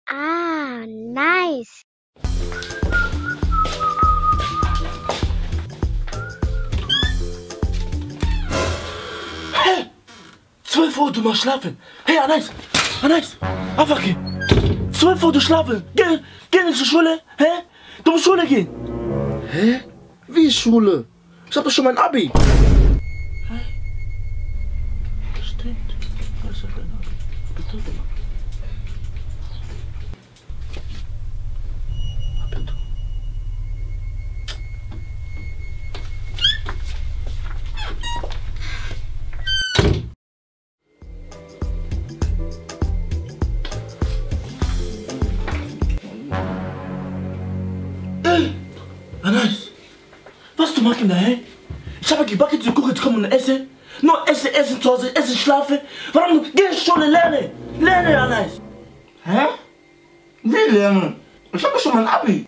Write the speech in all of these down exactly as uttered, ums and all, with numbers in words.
Ah, nice. Hey! zwölf Uhr, du machst schlafen. Hey, Anais! Anais! Aufwache! zwölf Uhr, du schlafen! Geh, geh nicht zur Schule! Hä? Du musst Schule gehen! Hä? Wie Schule? Ich hab doch schon mein Abi! Hey. Stimmt. Was hat dein Abi? Abitur gemacht. Abitur. Hey! Anais! Was du machst da, hä? Ich habe gebacken zu Kuchen zu kommen und essen. Nur essen, essen zu Hause, essen, schlafen. Warum? Geh in die Schule, lerne! Lerne, Anais! Hä? Wie lernen? Ich hab doch schon mein Abi!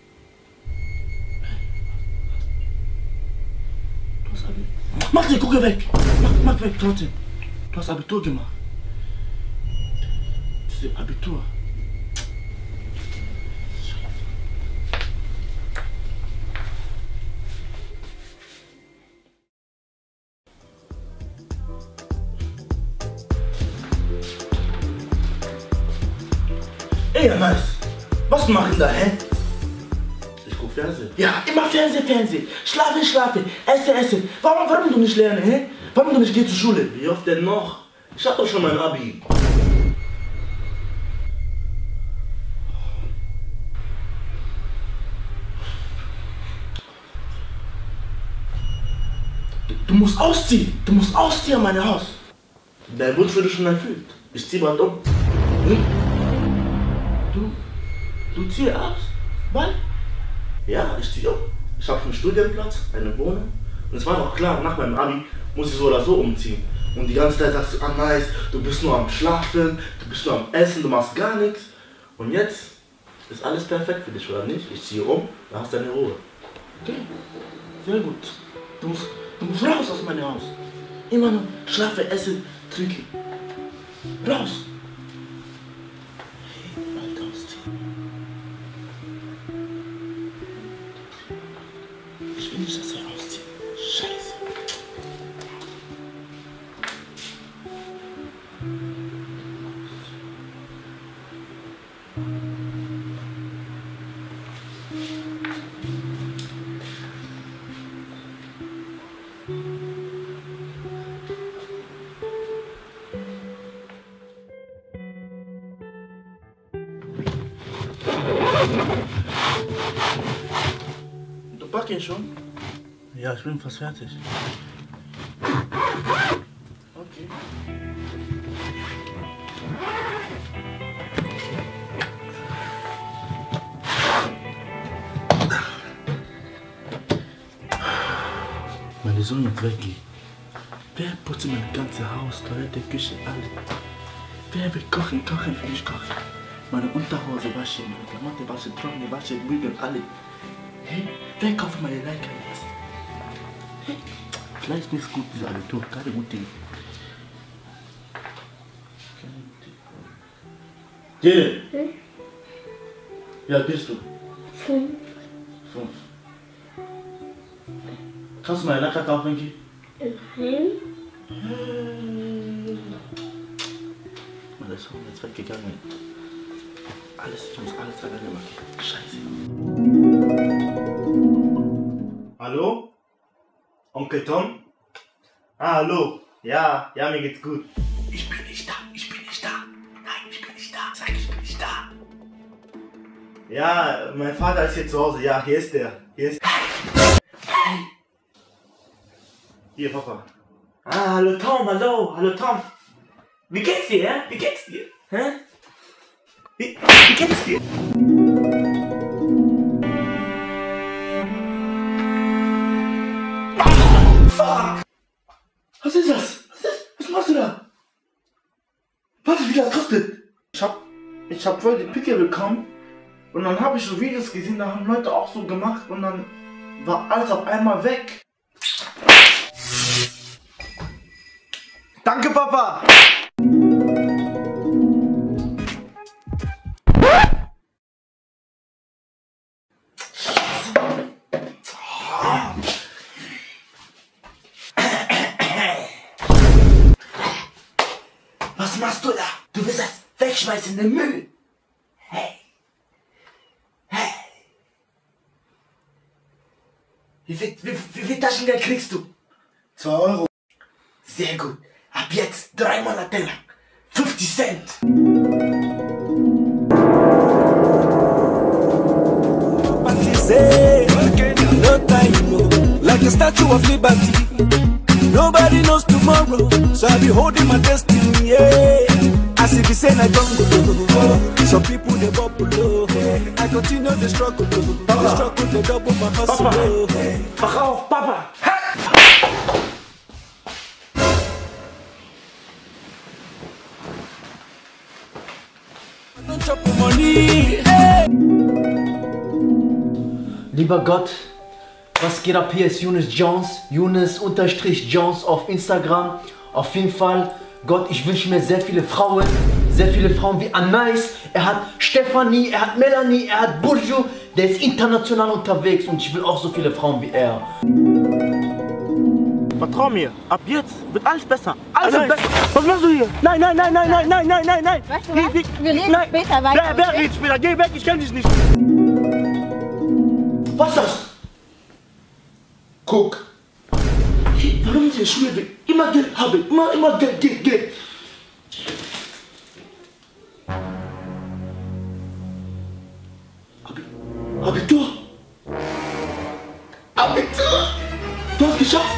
Du hast Abi. Mach die Kuchen weg! Mach, mach weg trotzdem! Du hast Abitur gemacht. Das ist Abitur. Ey, Anais, was machst du da, hä? Ich guck Fernsehen. Ja, immer Fernsehen, Fernsehen. Schlafen, schlafen. Essen, essen. Warum, warum du nicht lernen, hä? Warum du nicht gehst zur Schule? Wie oft denn noch? Ich hab doch schon mein Abi. Du, du musst ausziehen. Du musst ausziehen an mein Haus. Dein Wunsch wurde schon erfüllt. Ich zieh bald um. Hm? Du, du ziehst aus? Wann? Ja, ich zieh um. Ich hab einen Studienplatz, eine Wohnung. Und es war doch klar, nach meinem Abi muss ich so oder so umziehen. Und die ganze Zeit sagst du, ah nice, du bist nur am Schlafen, du bist nur am Essen, du machst gar nichts. Und jetzt ist alles perfekt für dich, oder nicht? Ich ziehe um, da hast du deine Ruhe. Okay, sehr gut. Du musst, du musst raus aus meinem Haus. Immer nur schlafen, essen, trinken. Raus. Hey, bald ausziehen. Ich will nicht, dass er auszieht. Scheiße. Du packst ihn schon? Ja, ich bin fast fertig. Okay. Meine Sonne wird weggehen. Wer putzt mein ganzes Haus, Toilette, Küche, alles? Wer will kochen, kochen, für mich kochen? Meine Unterhose waschen, meine Klamotten waschen, trocknen, waschen, bügeln, alle. Hey, wer kauft meine Leica jetzt? Hey, Vielleicht nicht gut, diese Abitur, keine gute Idee. Jede. Hm? Wie alt bist du? Fünf. Fünf. Kannst du meine Leica kaufen gehen? Nein. Meine Sohn ist weggegangen. Alles, ich muss alles alleine machen. Scheiße. Hallo? Onkel Tom? Ah, hallo. Ja, ja, mir geht's gut. Ich bin nicht da, ich bin nicht da. Nein, ich bin nicht da. Sag, ich bin nicht da. Ja, mein Vater ist hier zu Hause. Ja, hier ist der. Hier ist. Hier, Papa. Ah, hallo Tom, hallo, hallo Tom. Wie geht's dir, hä? Wie geht's dir? Hä? Wie, wie geht's dir? Fuck! Was ist das? Was, ist, was machst du da? Warte, wie das kostet? Ich hab, ich hab voll die Pickel bekommen und dann habe ich so Videos gesehen, da haben Leute auch so gemacht und dann war alles auf einmal weg. Danke, Papa! wegschmeißen in den Müll. Hey. Hey. Wie viel, wie, wie viel Taschengeld kriegst du? zwei Euro. Sehr gut. Ab jetzt drei Monate lang. fünfzig Cent. No time, no. Like a statue of liberty. Nobody knows tomorrow, so I'll be holding my destiny. Yeah. As if it's saying I don't go. Some people they bubble low. I continue the struggle. The struggle they double my hustle. Papa, wach auf, Papa. Don't chop money. Hey. Lieber Gott, was geht ab? Hier ist Younes Jones, Younes unterstrich Jones auf Instagram. Auf jeden Fall, Gott, ich wünsche mir sehr viele Frauen, sehr viele Frauen wie Anais. Er hat Stefanie, er hat Melanie, er hat Burju. Der ist international unterwegs und ich will auch so viele Frauen wie er. Vertrau mir, ab jetzt wird alles besser. Alles Nein. besser. Was machst du hier? Nein, nein, nein, nein, nein, nein, nein, nein, nein. Weißt du Geh, was? geh, Wir reden nein. später weiter. Wer, wer okay? redet später? Geh weg, ich kenn dich nicht. Was ist das? Guck. Hey, warum ist die Schule weg? Immer Geld habe ich. Immer, immer Geld, Geld, Geld. Abi Abitur. Abitur. Du hast geschafft.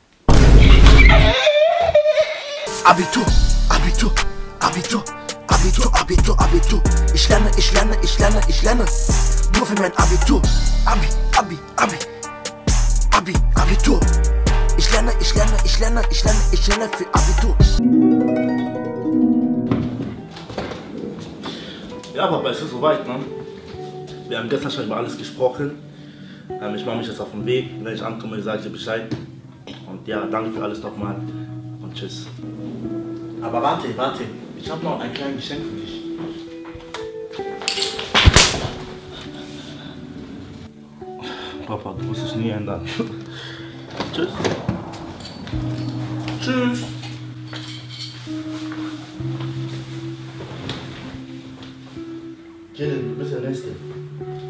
Abitur, Abitur, Abitur, Abitur, Abitur, Abitur. Ich lerne, ich lerne, ich lerne, ich lerne. Nur für mein Abitur. Abi, Abi, Abi. Abi, Abitur. Ich lerne, ich lerne, ich lerne, ich lerne, ich lerne für Abitur. Ja, Papa, es ist soweit, ne? Wir haben gestern schon über alles gesprochen. Ähm, ich mache mich jetzt auf den Weg. Wenn ich ankomme, sage ich dir Bescheid. Und ja, danke für alles nochmal. Und tschüss. Aber warte, warte. Ich habe noch ein kleines Geschenk für dich. Papa, du musst es nie ändern. Tschüss. Tschüss. Jalen, du bist der Nächste.